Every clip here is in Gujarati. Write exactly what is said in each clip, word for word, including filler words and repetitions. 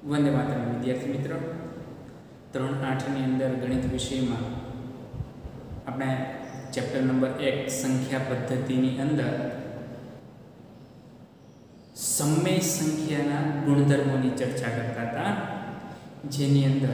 वंदे मातरम विद्यार्थी मित्रों धोरण आठ ની અંદર ગણિત વિષયમાં આપણે ચેપ્ટર નંબર એક સંખ્યા પદ્ધતિની અંદર સમય સંખ્યાના ગુણધર્મોની ચર્ચા કરતા હતા, જેની અંદર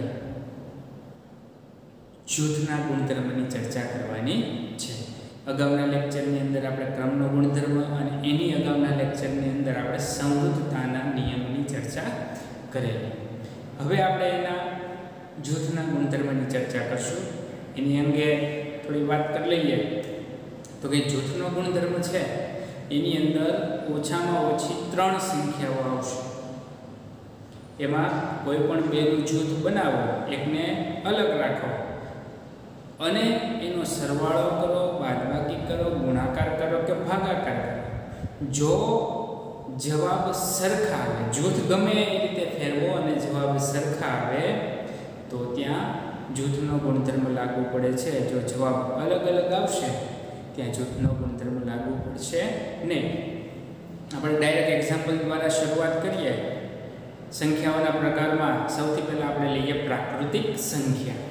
જૂથના ગુણધર્મની ચર્ચા કરવાની છે। અગાઉના લેક્ચરની અંદર આપણે ક્રમનો ગુણધર્મ અને એની અગાઉના લેક્ચરની અંદર આપણે સંવૃત્તતાના નિયમની ચર્ચા કરેલી। હવે આપણે એના જૂથના ગુણધર્મની ચર્ચા કરશું। એની અંગે થોડી વાત કરી લઈએ તો કે જૂથનો ગુણધર્મ છે એની અંદર ઓછામાં ઓછી ત્રણ સંખ્યાઓ આવશે। એમાં કોઈ પણ બેનું જૂથ બનાવો, એકને અલગ રાખો અને એનો સરવાળો કરો, બાદબાકી કરો, ગુણાકાર કરો કે ભાગાકાર કરો। જો જવાબ સરખા આવે, જૂથ ગમે એ રીતે ફેરવો અને જવાબ સરખા આવે તો ત્યાં જૂથનો ગુણધર્મ લાગુ પડે છે। જો જવાબ અલગ અલગ આવશે ત્યાં જૂથનો ગુણધર્મ લાગુ પડશે નહીં। આપણે ડાયરેક્ટ એક્ઝામ્પલ દ્વારા શરૂઆત કરીએ। સંખ્યાઓના પ્રકારમાં સૌથી પહેલાં આપણે લઈએ પ્રાકૃતિક સંખ્યા।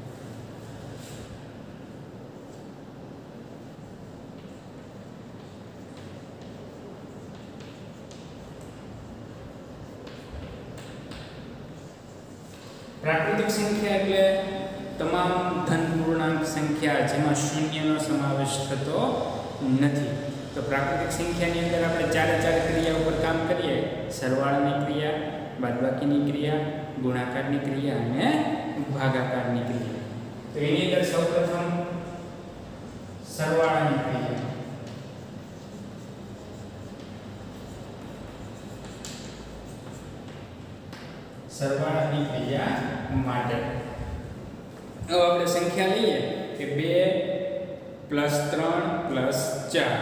प्राकृतिक संख्या એટલે તમામ ધન પૂર્ણાંક સંખ્યા જેમાં શૂન્યનો સમાવેશ થતો નથી। તો પ્રાકૃતિક સંખ્યાની અંદર આપણે ચારે ચાર ક્રિયા ઉપર કામ કરીએ। સરવાળાની ક્રિયા, બાદબાકીની ક્રિયા, ગુણાકારની ક્રિયા અને ભાગાકારની ક્રિયા। તો એની અંદર સૌપ્રથમ સરવાળાની ક્રિયા। સરવાળાની ક્રિયા માટે હવે આપણે સંખ્યા લઈએ કે બે પ્લસ ત્રણ પ્લસ ચાર,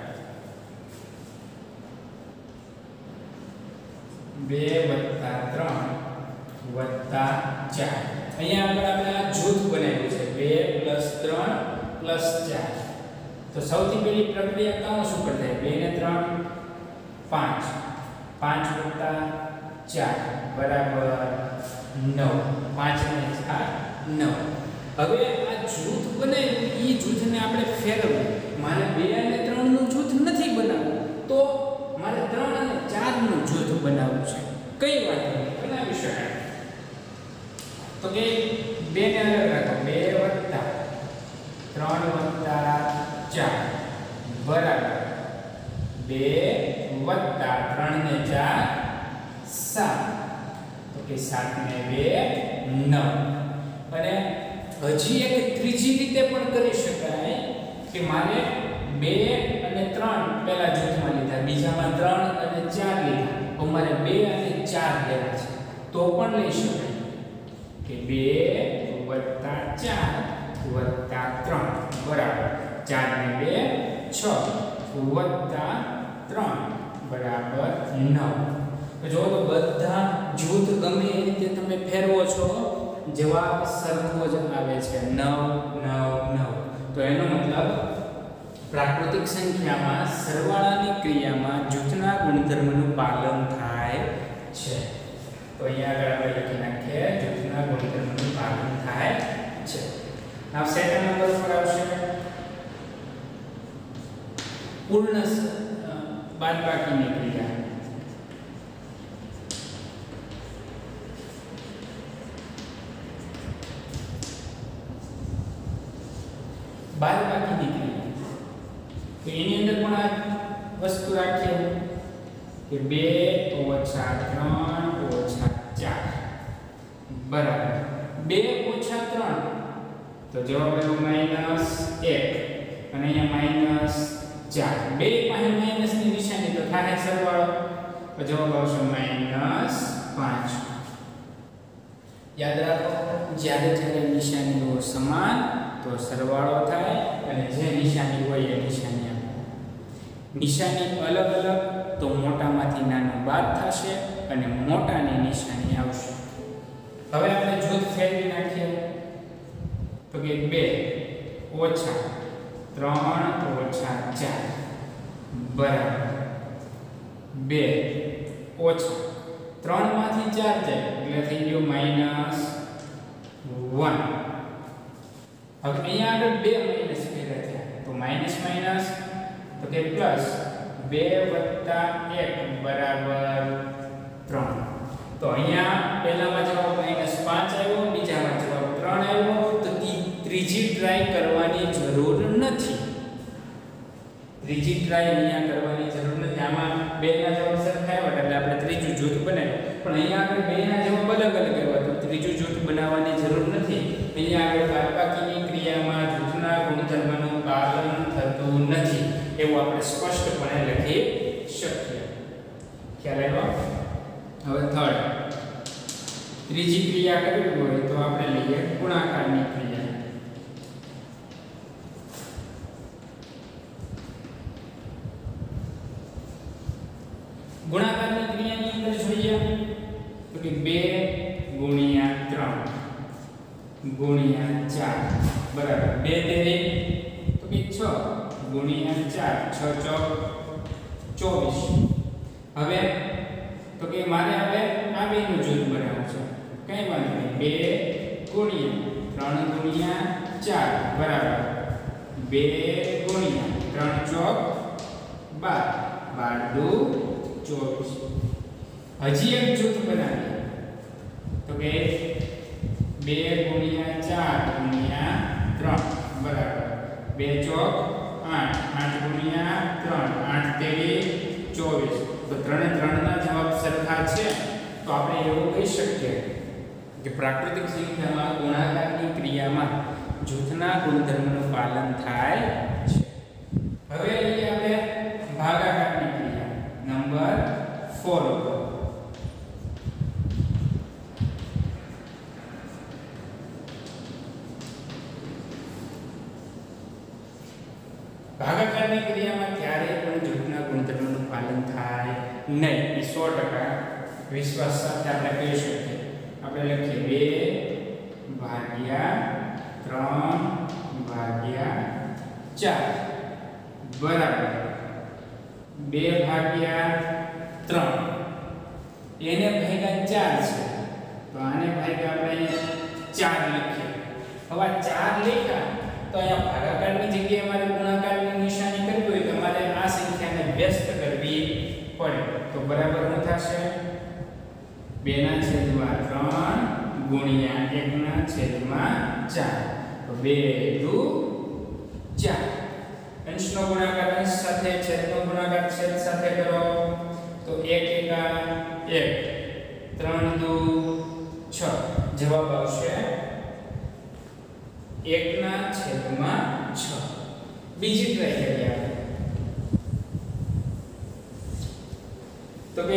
બે વત્તા ત્રણ વત્તા ચાર। અહીંયા આગળ આપણે આ જૂથ બનાવ્યું છે બે પ્લસ ત્રણ પ્લસ ચાર। તો સૌથી પહેલી પ્રક્રિયા કાઉન્સ ઉપર થાય, બે ને ત્રણ પાંચ, પાંચ વત્તા ચાર बराबर नौ, पांच ने चार नौ। હવે આ જૂથ બનાવ્યું, એ જૂથને આપણે ફેરવવું। મારે બે અને ત્રણ નું જૂથ નથી બનાવવું, તો મારે ત્રણ અને ચાર નું જૂથ બનાવવું છે। કઈ વાત નહીં, બનાવી શકાય। તો કે બે ને અલગ રાખો, બે વત્તા ત્રણ વત્તા ચાર બરાબર બે વત્તા ત્રણ ને ચાર સાત, તો કે સાત ને બે નવ। અને હજી એક ત્રીજી રીતે પણ કરી શકાય કે મારે બે અને ત્રણ પહેલા જૂથમાં લીધા, બીજામાં ત્રણ અને ચાર લીધા, તો મારે બે અને ચાર લેવા છે તો પણ લઈ શકાય કે બે વત્તા ચાર વત્તા ત્રણ બરાબર ચાર ને બે છ વત્તા ત્રણ બરાબર નવ। તો જો તો બધા જૂથ ગમે એ રીતે તમે ફેરવો છો, જવાબ સરખો જ આવે છે નવ નવ નવ। તો એનો મતલબ પ્રાકૃતિક સંખ્યામાં સરવાળાની ક્રિયામાં જૂથના ગુણધર્મનું પાલન થાય છે। તો અહીંયા આગળ આપણે લખી નાખીએ જૂથના ગુણધર્મનું પાલન થાય છે। હવે સેકન્ડ નંબર પર આવશે પૂર્ણ બાદબાકીની ક્રિયા। બાદબાકીની ક્રિયા તો એની અંદર પણ આ વસ્તુ રાખીએ કે બે ઓછા ત્રણ ઓછા ચાર બરાબર બે ઓછા ત્રણ, તો જવાબ આવ્યો માઈનસ એક અને અહીંયા માઈનસ ચાર। બે પાસે માઈનસ ની નિશાની તો થાય સરવાળો, તો જવાબ આવશે માઈનસ પાંચ। યાદ રાખો, જ્યારે જ્યારે નિશાનીઓ સમાન તો સરવાળો થાય અને જે નિશાની હોય એ નિશાની આપો। નિશાની અલગ અલગ તો મોટામાંથી નાનું બાદ થશે અને મોટાની નિશાની આવશે। હવે આપણે જૂથ ફેરવી નાખીએ તો કે બે ઓછા ત્રણ ઓછા ચાર બરાબર બે ઓછા ત્રણ માંથી ચાર જાય એટલે થઈ ગયું માઈનસ વન. હવે અહીંયા આગળ બે માઈનસ કર્યા છે તો માઈનસ માઈનસ તો કે પ્લસ બે વત્તા એક બરાબર ત્રણ. તો અહીંયા પહેલામાં જવાબ માઈનસ પાંચ આવ્યો, બીજામાં જવાબ ત્રણ આવ્યો. તો ત્રીજી ટ્રાય કરવાની જરૂર નથી. ત્રીજી ટ્રાય અહીંયા કરવાની જરૂર નથી. આમાં બે ના જવાબ સરખા આવ્યા એટલે આપણે ત્રીજું જૂથ બનાવ્યું. પણ અહીંયા આપણે બે ના જવાબ અલગ અલગ આવ્યા તો ત્રીજું જૂથ બનાવવાની જરૂર નથી. અહીંયા આગળ બાદબાકીની ક્રિયામાં જૂથના ગુણધર્મનું પાલન થતું નથી એવું આપણે સ્પષ્ટપણે લખી શકીએ. ખ્યાલ આવ્યો? હવે થર્ડ, ત્રીજી ક્રિયા કરવી હોય તો આપણે લઈએ ગુણાકારની ક્રિયા. ગુણાકારની ક્રિયાની અંદર જોઈએ તો કે બે ગુણ્યા ત્રણ ગુણ્યા ચાર બરાબર બે તેરી તો કે છ ગુણ્યા ચાર છ ચોક ચોવીસ. હવે તો કે મારે હવે આ બેનું જૂથ બનાવવું છે. કઈ વાંધો નહીં, બે ગુણ્યા ત્રણ ગુણ્યા ચાર બરાબર બે ગુણ્યા ત્રણ ચોક બાર બાર દુ ચોવીસ. હજી એક જૂથ બનાવીએ તો કે બે ગુણ્યા ચાર ગુણ્યા ત્રણ બરાબર બે ચોક આઠ આઠ ગુણ્યા ત્રણ આઠ તેરી ચોવીસ. તો ત્રણે ત્રણના જવાબ સરખા છે તો આપણે એવું કહી શકીએ કે પ્રાકૃતિક સંખ્યામાં ગુણાકારની ક્રિયામાં જૂથના ગુણધર્મનું પાલન થાય છે. હવે લઈએ આપણે ભાગાકારની ક્રિયા નંબર ચાર ઉપર. ભાગાકારની ક્રિયામાં ક્યારેય પણ જૂથના ગુણધર્મનું પાલન થાય નહીં એ સો ટકા વિશ્વાસ સાથે આપણે કહી શકીએ. આપણે લખીએ બે ભાગ્યા ત્રણ ભાગ્યા ચાર બરાબર બે ભાગ્યા ત્રણ એને ભાગ્યા ચાર છે તો આને ભાગ્યા આપણે ચાર લખીએ. હવે ચાર લખ્યા તો અહીંયા ભાગાકારની જગ્યાએ મારે ગુણાકારની નિશાની કરવી હોય તો મારે આ સંખ્યાને વ્યસ્ત કરવી પડે. તો બરાબર શું થશે? બે ના છેદમાં ત્રણ ગુણ્યા એક ના છેદમાં ચાર. તો બે દુ ચાર. અંશનો ગુણાકાર અંશ સાથે, છેદનો ગુણાકાર છેદ સાથે કરો તો એક એકા એક ત્રણ દુ છ. જવાબ આવશે એક ના છેદમાં છ. બીજી ટ્રાય કરીએ આપણે તો કે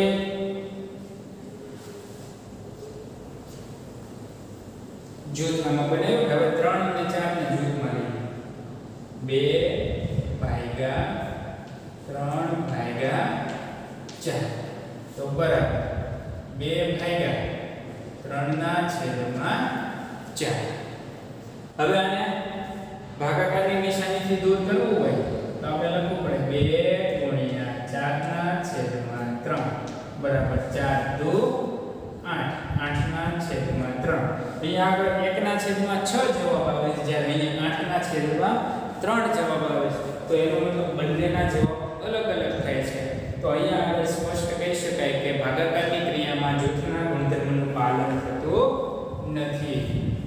જૂથ આમાં બનાવ્યું. હવે ત્રણ અને ચાર ને જૂથમાં લઈએ. બે ભાગ્યા ત્રણ ભાગ્યા ચાર તો બરાબર બે ભાગ્યા ત્રણ ના છેદમાં ચાર. હવે આને ભાગાકારની નિશાનીથી દૂર કરવું હોય તો આપણે લખવું પડે બે ગુણ્યા ચાર ના છેદમાં ત્રણ બરાબર ચાર દુ આઠ આઠ ના છેદમાં ત્રણ. અહીંયા આગળ એક ના છેદમાં છ જવાબ આવે છે જ્યારે અહીંયા આઠ ના છેદમાં ત્રણ જવાબ આવે છે. તો એનો મતલબ બંનેના જવાબ અલગ અલગ થાય છે. તો અહીંયા આગળ સ્પષ્ટ કહી શકાય કે ભાગાકારની ક્રિયામાં જૂથના ગુણધર્મનું પાલન થતું નથી.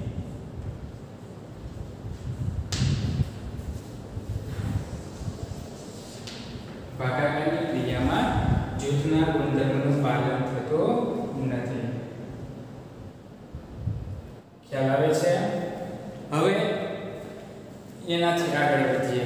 ભાગાકારની ક્રિયામાં જૂથના ગુણધર્મનું પાલન થતું નથી. ખ્યાલ આવે છે? હવે એનાથી આગળ વધીએ.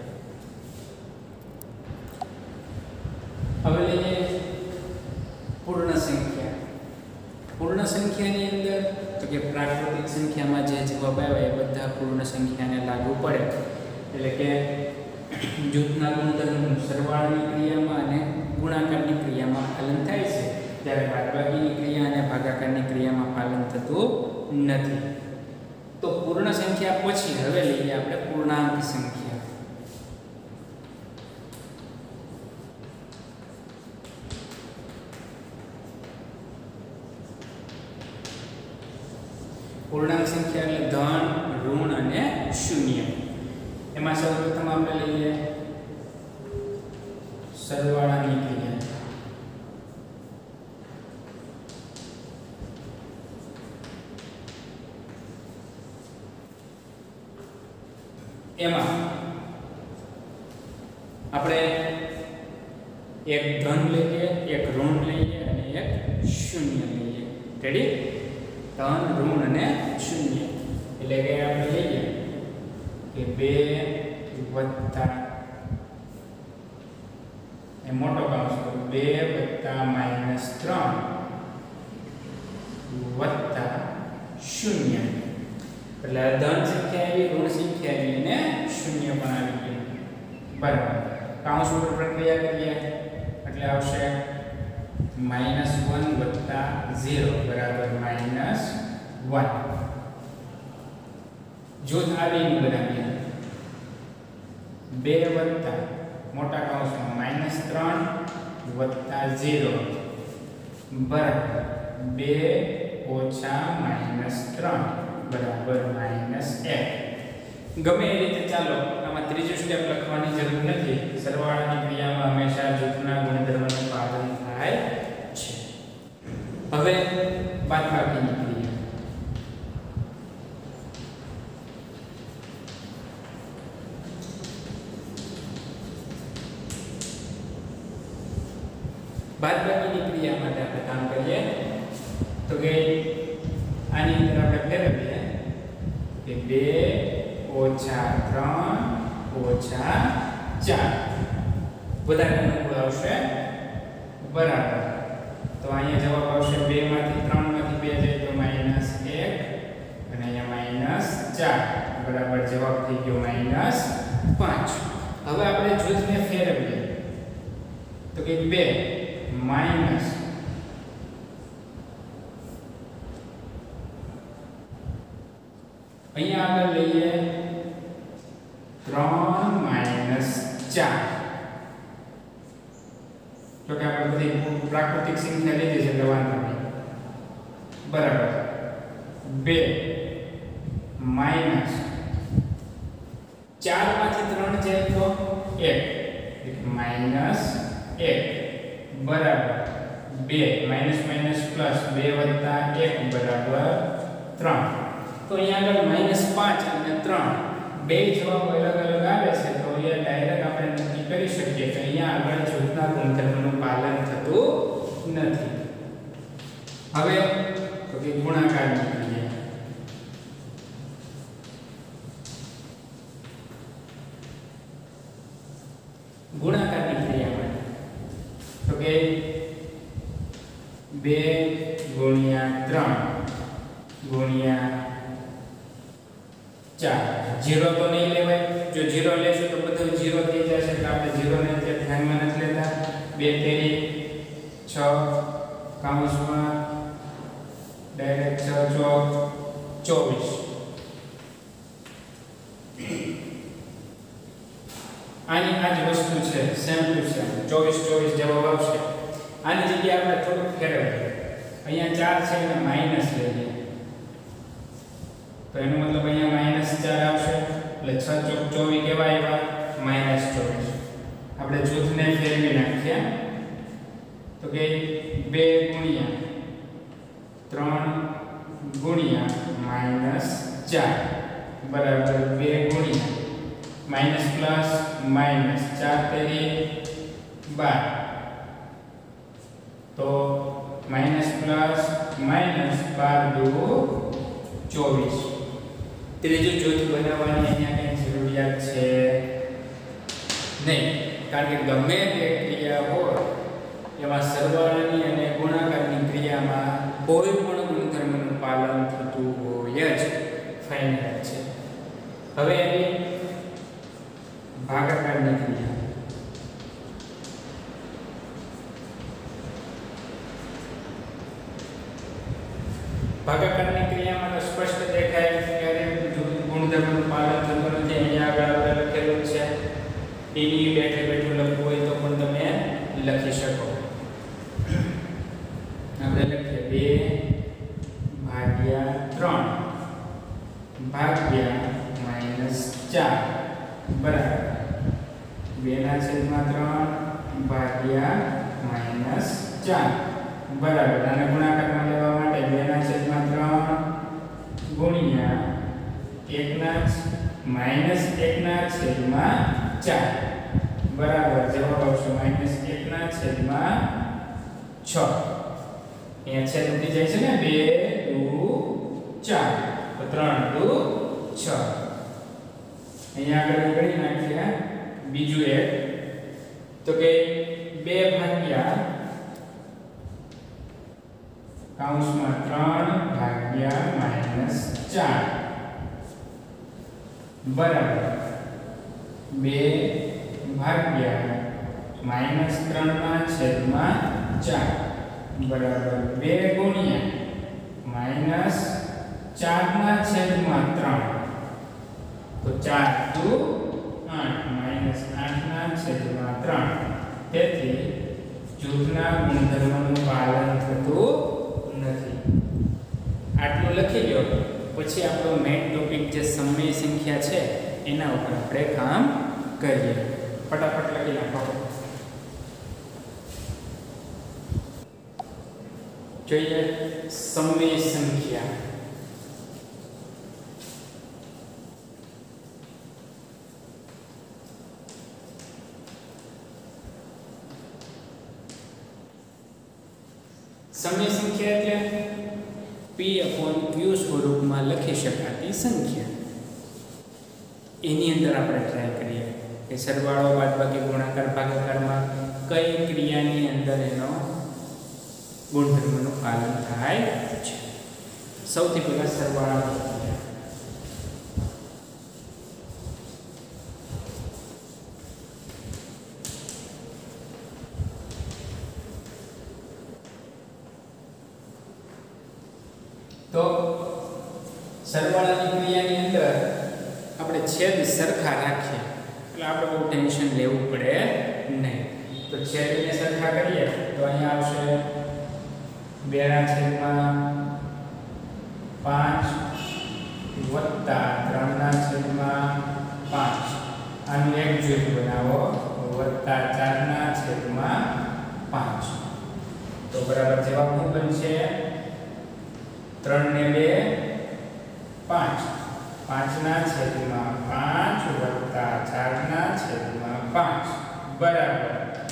હવે લઈએ પૂર્ણ સંખ્યા. પૂર્ણ સંખ્યાની અંદર તો કે પ્રાકૃતિક સંખ્યામાં જે જવાબ આવે એ બધા પૂર્ણ સંખ્યાને લાગુ પડે. એટલે કે જૂથના ગુણધર્મનું સરવાળાની ક્રિયામાં અને ગુણાકારની ક્રિયામાં પાલન થાય છે ત્યારે બાદબાકીની ક્રિયા અને ભાગાકારની ક્રિયામાં પાલન થતું નથી. તો પૂર્ણ સંખ્યા પછી હવે લઈએ આપણે પૂર્ણાંક સંખ્યા. સૌપ્રથમ આપણે લઈએ સરવાળાની ક્રિયા. એમાં આપણે એક ધન લઈએ, એક ઋણ લઈએ અને એક શૂન્ય લઈએ. રેડી? ધન, ઋણ અને શૂન્ય. એટલે કે આપણે લઈએ કે બે વત્તા એ મોટો કૌંસ બે વત્તા માઇનસ ત્રણ વત્તા શૂન્ય. એટલે ધન સંખ્યા આવી, ઋણ સંખ્યા આવી અને શૂન્ય પણ આવી ગયું. બરાબર. કૌંસ ઉપર પ્રક્રિયા કરીએ એટલે આવશે માઇનસ વન વત્તા ઝીરો બરાબર માઇનસ વન. જૂથ આવીને બનાવીએ બે વત્તા મોટા કૌંસમાં માઇનસ ત્રણ વત્તા ઝીરો બરાબર બે ઓછા માઇનસ ત્રણ બરાબર માઇનસ એક. ગમે એ રીતે ચાલો, આમાં ત્રીજું સ્ટેપ લખવાની જરૂર નથી. સરવાળાની ક્રિયામાં હંમેશા જૂથના ગુણધર્મનું પાલન થાય છે. હવે બાદબાકીની ક્રિયા. બાદબાકીની ક્રિયા માટે આપણે કામ કરીએ તો કે આની અંદર આપણે ફેરવીએ કે બે ઓછા ત્રણ ઓછા ચાર વધારે અનુકૂળ આવશે. બરાબર. તો અહીંયા જવાબ આવશે બે માંથી ત્રણ માંથી બે જાય તો માઇનસ એક અને અહીંયા માઇનસ ચાર બરાબર જવાબ થઈ ગયો માઇનસ પાંચ. હવે આપણે જૂથને ફેરવીએ તો કે બે માઇનસ અહીંયા આગળ લઈએ ત્રણ માઇનસ ચાર. તો કે આપણે બધી પ્રાકૃતિક સંખ્યા લીધી છે એટલે વાંધો નહીં. બરાબર બે માઇનસ ચાર માંથી ત્રણ જાય તો એક માઇનસ એક બરાબર બે માઇનસ માઇનસ પ્લસ બે વત્તા એક બરાબર ત્રણ. તો અહીંયા આગળ માઇનસ પાંચ અને ત્રણ બે જવાબ અલગ અલગ આવે છે તો એ ડાયરેક્ટ આપણે નક્કી કરી શકીએ કે અહીંયા આગળ જૂથના ગુણધર્મનું પાલન થતું નથી. હવે તો કે ગુણાકારની ક્રિયા. ગુણાકારની ક્રિયા માટે તો કે બે ગુણ્યા ત્રણ ગુણ્યા ચાર. જીરો તો નહીં લેવાય. જો જીરો લેશું તો બધું જીરો થઈ જશે એટલે આપણે જીરો ને ધ્યાનમાં નથી લેતા. બે તેરી છ કૌંસમાં ડાયરેક્ટ છ ચોક ચોવીસ. આની આ જ વસ્તુ છે, સેમ ટુ સેમ ચોવીસ ચોવીસ જવાબ આવશે. આની જગ્યાએ આપણે થોડુંક ફેરવીએ. અહીંયા ચાર છે અને માઇનસ લઈએ તો એનો મતલબ અહીંયા માઇનસ ચાર આવશે એટલે છ ચોક ચોવીસ કેવા આવ્યા માઇનસ ચોવીસ. આપણે જૂથને ફેરવી નાખીએ તો કે બે ગુણ્યા ત્રણ ગુણ્યા માઇનસ ચાર બરાબર બે ગુણ્યા માઇનસ પ્લસ માઇનસ ચાર તેરી બાર. તો માઇનસ પ્લસ માઇનસ બાર દુ ચોવીસ. ત્રીજું જૂથ બનાવવાની અહીંયા કઈ જરૂરિયાત છે નહીં, કારણ કે ગમે તે ક્રિયા હોય એમાં સરવાળાની અને ગુણાકારની ક્રિયામાં કોઈ પણ ગુણધર્મનું પાલન થતું હોય જ ફાઇનલ છે. હવે એની ભાગાકારની ક્રિયા. ભાગાકારની ક્રિયામાં તો સ્પષ્ટ દેખાય કે ગુણધર્મનું પાલન થતું નથી. અહીંયા આગળ આપણે લખેલું છે. ડીની બેઠે બેઠું લખવું હોય તો પણ તમે લખી શકો. આપણે લખીએ બે ભાગ્યા ત્રણ ભાગ્યા માઇનસ ચાર બરાબર બે ના છેદમાં ત્રણ ભાગ્યા માઇનસ ચાર બરાબર. અને ગુણાકારમાં લેવા માટે બે ના છેદમાં ત્રણ ગુણ્યા એક ના માઇનસ એક ના છેદમાં ચાર બરાબર. જવાબ આવશે માઇનસ એક ના છેદમાં છ. અહીંયા છેદ ઉડી જાય છે ને, બે દુ ચાર તો ત્રણ દુ છ. અહીંયા આગળ ગણી નાખીએ બીજું એક તો કે બે ભાગ્યા કૌંસમાં ત્રણ ભાગ્યા માઇનસ ચાર બરાબર બે ભાગ્યા માઇનસ ત્રણ ના છેદમાં ચાર બરાબર બે ગુણ્યા માઇનસ ચાર ના છેદમાં ત્રણ તો ચાર દુ આઠ માઇનસ આઠ ના છેદમાં ત્રણ. તેથી જૂથના ગુણધર્મનું પાલન થતું નથી. આટલું લખી લો. પછી આપણો મેઇન ટોપિક જે સમય સંખ્યા છે એના ઉપર આપણે કામ કરીએ. ફટાફટ લખી નાખો. જોઈએ સમય સંખ્યા. સમય સંખ્યા એટલે p upon q સ્વરૂપમાં લખી શકાતી સંખ્યા. એની અંદર આપણે ટ્રાય કરીએ કે સરવાળો બાદબાકી ગુણાકાર ભાગાકારમાં કઈ ક્રિયાની અંદર એનો ગુણધર્મનું પાલન થાય છે. સૌથી પહેલા સરવાળા તો સરવાળાની ક્રિયાની અંદર આપણે છેદ સરખા રાખીએ એટલે આપણે બહુ ટેન્શન લેવું પડે નહીં. તો છેદને સરખા કરીએ તો અહીંયા આવશે બે ના છેદમાં પાંચ વત્તા ત્રણ ના છેદમાં પાંચ. આનું એક જૂથ બનાવો વત્તા ચાર ના છેદમાં પાંચ. તો બરાબર જવાબ શું બનશે? ત્રણ ને બે પાંચ. પાંચ ના છેદમાં પાંચ વત્તા ચાર ના છેદમાં પાંચ બરાબર.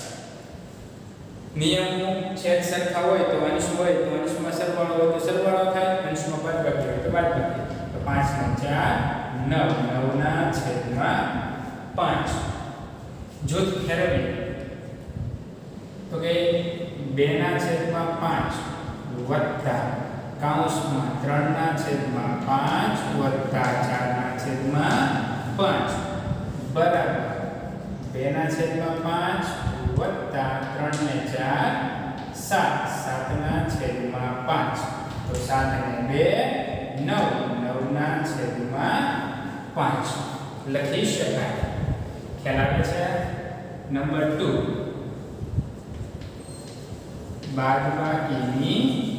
નિયમો છેદ સરખા હોય તો અંશ હોય તો અંશમાં સરવાળો હોય તો સરવાળો થાય, અંશમાં બાદબાકી હોય તો બાદબાકી. તો પાંચ ને ચાર નવ. નવ ના છેદમાં પાંચ. જૂથ ફેરવીએ તો કે બે ના છેદમાં પાંચ વત્તા કૌંસમાં ત્રણ ના છેદમાં પાંચ વત્તા ચાર ના છેદમાં પાંચ બરાબર બે ના છેદમાં પાંચ વત્તા ત્રણ ને ચાર સાત. સાત ના છેદમાં પાંચ તો સાત ને બે નવ. નવ ના છેદમાં પાંચ લખી શકાય. ખ્યાલ આવે છે? નંબર ટુ બાદબાકીની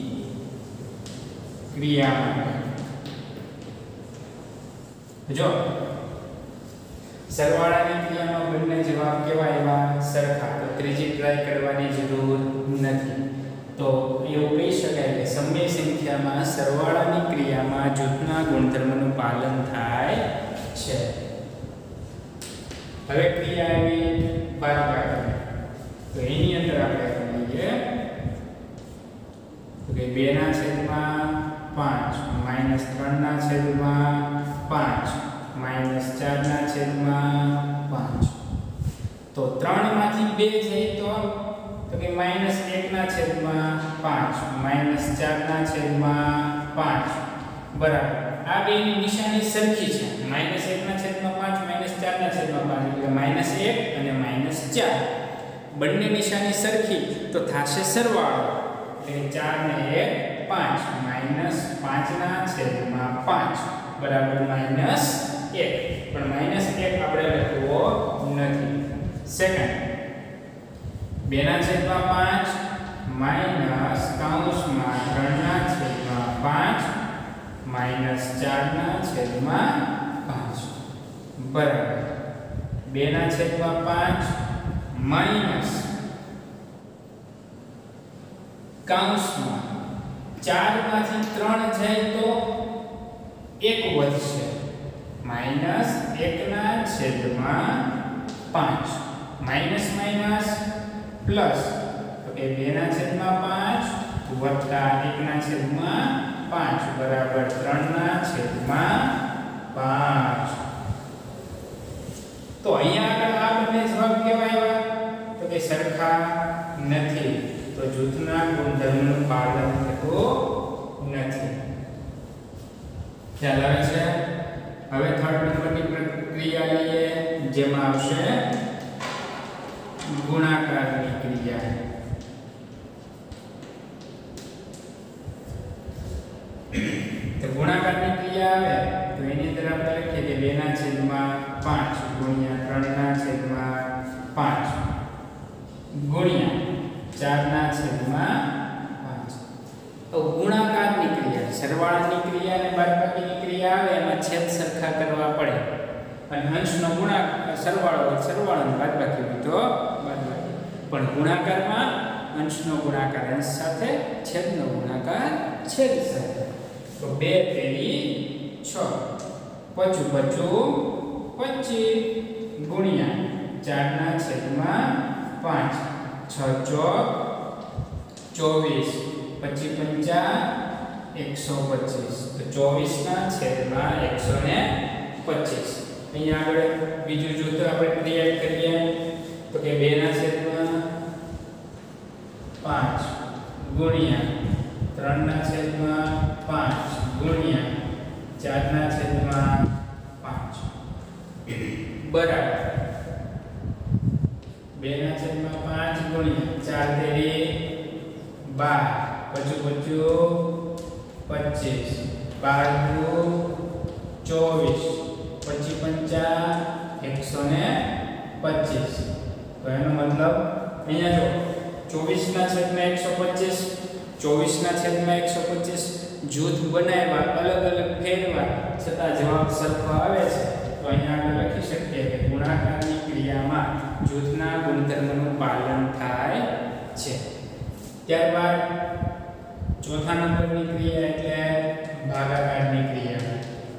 ક્રિયામાં જો સરવાળાની ક્રિયામાં બંને જવાબ કેવા એવા સરખા, તો ત્રીજી ટ્રાય કરવાની જરૂર નથી. તો એવું કહી શકાય કે સમય સંખ્યામાં સરવાળાની ક્રિયામાં જૂથના ગુણધર્મનું પાલન થાય છે. હવે ક્રિયા આવી બાદબાકી. તો એની અંદર આપણે કહીએ તો કે બે ના છેદમાં પાંચ માઇનસ ત્રણ ના છેદમાં પાંચ માઇનસ ચાર ના છેદમાં પાંચ. તો ત્રણ માંથી બે જાય તો તો કે માઇનસ એક ના છેદમાં પાંચ માઇનસ ચાર ના છેદમાં પાંચ બરાબર. આ બેની નિશાની સરખી છે. માઇનસ એક ના છેદમાં પાંચ માઇનસ ચાર ના છેદમાં પાંચ એટલે માઇનસ એક અને માઇનસ ચાર બંને નિશાની સરખી તો થશે સરવાળો એટલે ચાર ને એક પાંચ માઇનસ પાંચ ના છેદમાં પાંચ બરાબર માઇનસ એક. પણ માઇનસ એક આપણે લખવો નથી. સેકન્ડ બે ના છેદમાં પાંચ માઇનસ કૌંસમાં ત્રણ ના છેદમાં પાંચ માઇનસ ચાર ના છેદમાં પાંચ બરાબર બે ના છેદમાં પાંચ માઈનસ કાઉન્સમાં ચાર માંથી ત્રણ જાય તો એક વધશે માઈનસ એક ના છેદમાં પાંચ માઈનસ માઈનસ પ્લસ તો કે બે ના છેદમાં પાંચ વત્તા એક ના છેદમાં પાંચ બરાબર ત્રણ ના છેદમાં પાંચ. તો અહીંયા આગળ આ બંને જવાબ કેવા આવ્યા તો કે સરખા નથી, તો જૂથના ગુણધર્મનું પાલન થતું નથી. ખ્યાલ આવે છે? હવે થર્ડ નંબરની પ્રક્રિયા લઈએ જેમાં આવશે ગુણાકારની ક્રિયા. તો ગુણાકારની ક્રિયા આવે તો એની અંદર આપણે લખીએ કે બે ના છેદમાં પાંચ ગુણ્યા ત્રણ ના છેદમાં પાંચ ગુણ્યા ચાર ના છેદમાં પાંચ. તો ગુણાકારની ક્રિયા સરવાળાની ક્રિયા અને બાદબાકીની ક્રિયા આવે એમાં છેદ સરખા કરવા પડે અને અંશનો ગુણાકાર સરવાળો હોય સરવાળો અને બાદબાકી હોય તો બાદબાકી. પણ ગુણાકારમાં અંશનો ગુણાકાર અંશ સાથે છેદનો ગુણાકાર છેદ સાથે. તો બે તેરી છ પચું પચું પચીસ ગુણ્યા ચાર ના છેદમાં પાંચ છ ચોક ચોવીસ પચીસ પંચા એકસો પચીસ. તો ચોવીસ ના છેદમાં એકસો ને પચીસ. અહીંયા આગળ બીજું જૂથ આપણે ક્રિએટ કરીએ તો કે બે ના છેદમાં પાંચ ગુણ્યા ત્રણ ના છેદમાં પાંચ ગુણ્યા ચાર ના છેદમાં પાંચ બરાબર બે ના છેદમાં પાંચ ગુણ્યા ચાર તેરી બાર પચું પચું પચીસ બાર દુ ચોવીસ પચીસ પંચા એકસો ને પચીસ. તો એનો મતલબ અહીંયા જો ચોવીસ ના છેદમાં એકસો પચીસ ચોવીસ ના છેદમાં એકસો પચીસ જૂથ બનાવ્યા અલગ અલગ ફેરવા છતાં જવાબ સરખો આવે છે. તો અહીંયા આપણે લખી શકીએ કે ગુણાકારની ક્રિયામાં જૂથના ગુણધર્મનું પાલન થાય છે. ત્યારબાદ ચોથા નંબરની ક્રિયા એટલે ભાગાકારની ક્રિયા.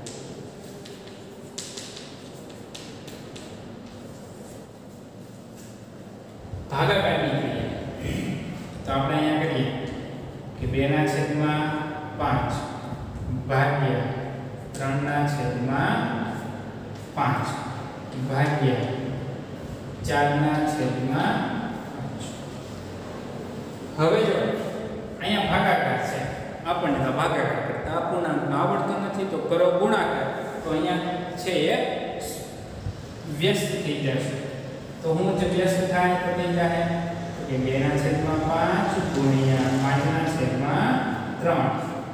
ભાગાકારની ક્રિયા તો આપણે અહીંયા કરીએ કે બે ના છેદમાં પાંચ ભાગ્યા ત્રણ ના છેદમાં પાંચ ભાગ્યા ચાર ના છેદમાં પાંચ. હવે જો અહીંયા ભાગાકાર છે આપણને તો ભાગાકાર કરતા અપૂર્ણાંક આવડતો નથી તો કરો ગુણાકાર. તો અહીંયા છે એ વ્યસ્ત થઈ જશે. તો હું જે વ્યસ્ત થાય તો થઈ જાય કે બે ના છેદમાં પાંચ ગુણ્યા પાંચ ના છેદમાં ત્રણ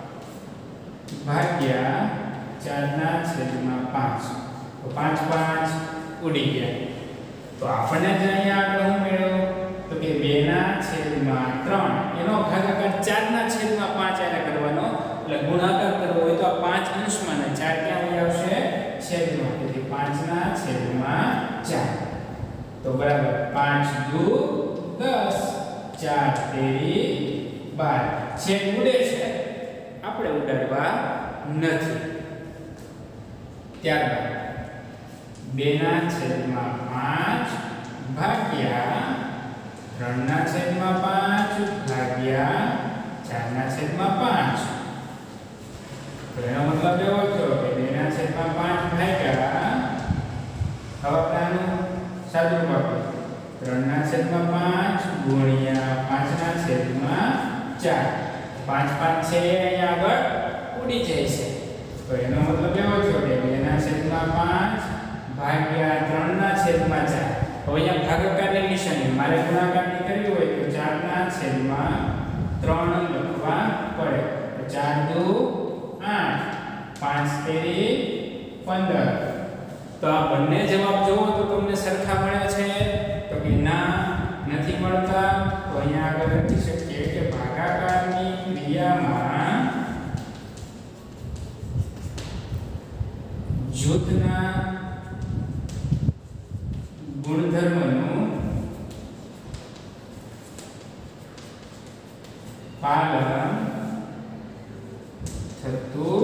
ભાગ્યા ચાર ના છેદમાં પાંચ. તો પાંચ પાંચ ઉડી ગયા. તો આપણને જે અહીંયા આગળ હું મેળવ્યો તો કે બે ના છેદમાં ત્રણ એનો ભાગાકાર ચાર ના છેદમાં પાંચ એને કરવાનો. એટલે ગુણાકાર કરવો હોય તો આ પાંચ અંશમાં ને ચાર ક્યાં આવી આવશે છેદમાં. તેથી પાંચ ના છેદમાં ચાર. તો બરાબર પાંચ દુ દસ ચાર તેરી બાર. છેદ ઉડે છે આપણે ઉડાડવા નથી. ત્યારબાદ બે ના છેદમાં પાંચ ભાગ્યા ત્રણ ના છેદમાં પાંચ ભાગ્યા ચાર ના છેદમાં પાંચ. તો એનો મતલબ એવો થયો કે બે ના છેદમાં પાંચ ભાગ્યા હવે આપણે સાદું વાપરીએ ત્રણ ના છેદમાં પાંચ ગુણ્યા પાંચ ના છેદમાં ચાર. પાંચ પાંચ છે અહીંયા આગળ ઉડી જાય છે. તો એનો મતલબ એવો થયો કે બે ના છેદમાં પાંચ ભાગ્યા ત્રણ ના છેદમાં ચાર. હવે અહીંયા ભાગાકારની નિશાની મારે ગુણાકારની કરવી હોય તો ચાર ના છેદમાં ત્રણ લખવા પડે. તો ચાર દુ આઠ પાંચ તેરી પંદર. તો આ બંને જવાબ જોવો તો તમને સરખા મળે છે તો કે ના નથી મળતા. તો અહીંયા આગળ લખી શકીએ કે ભાગાકારની ક્રિયામાં જૂથના ગુણધર્મનું પાલન થતું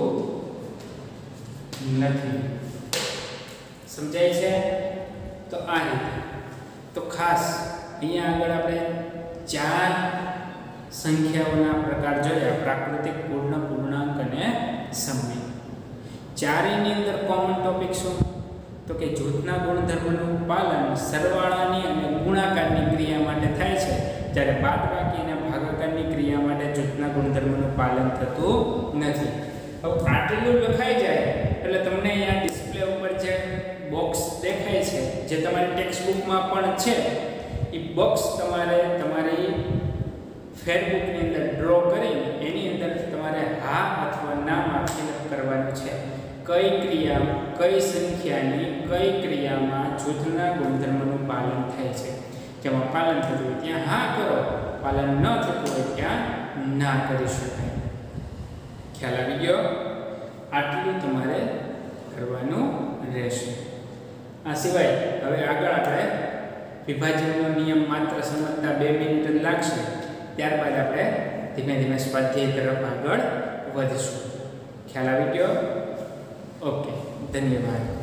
નથી. સમજાય છે? તો આ રીતે. તો ખાસ અહીંયા આગળ આપણે ચાર સંખ્યાઓના પ્રકાર જોયા: પ્રાકૃતિક, પૂર્ણ, પૂર્ણાંક અને સમય. ચારેયની અંદર કોમન ટોપિક શું? તો કે જૂથના ગુણધર્મનું પાલન સરવાળાની અને ગુણાકારની ક્રિયા માટે થાય છે, જ્યારે બાદબાકી અને ભાગાકારની ક્રિયા માટે જૂથના ગુણધર્મનું પાલન થતું નથી. હવે આટલું લખાઈ જાય એટલે તમને અહીંયા ડિસ્પ્લે ઉપર જે બોક્સ દેખાય છે, જે તમારી ટેક્સ્ટ બુકમાં પણ છે, એ બોક્સ તમારે તમારી ફેરબુકની અંદર ડ્રો કરી એની અંદર તમારે હા અથવા નામાં ફિલઅપ કરવાનું છે. કઈ ક્રિયા, કઈ સંખ્યાની કઈ ક્રિયામાં જૂથના ગુણધર્મનું પાલન થાય છે. જેમાં પાલન થતું હોય ત્યાં હા કરો, પાલન ન થતું હોય ત્યાં ના કરી શકાય. ખ્યાલ આવી ગયો? આટલું તમારે કરવાનું રહેશે. આ સિવાય હવે આગળ આપણે વિભાજનનો નિયમ માત્ર સમજતા બે મિનિટ જ લાગશે. ત્યારબાદ આપણે ધીમે ધીમે સ્વાધ્યાય તરફ આગળ વધીશું. ખ્યાલ આવી ગયો? ઓકે, ધન્યવાદ.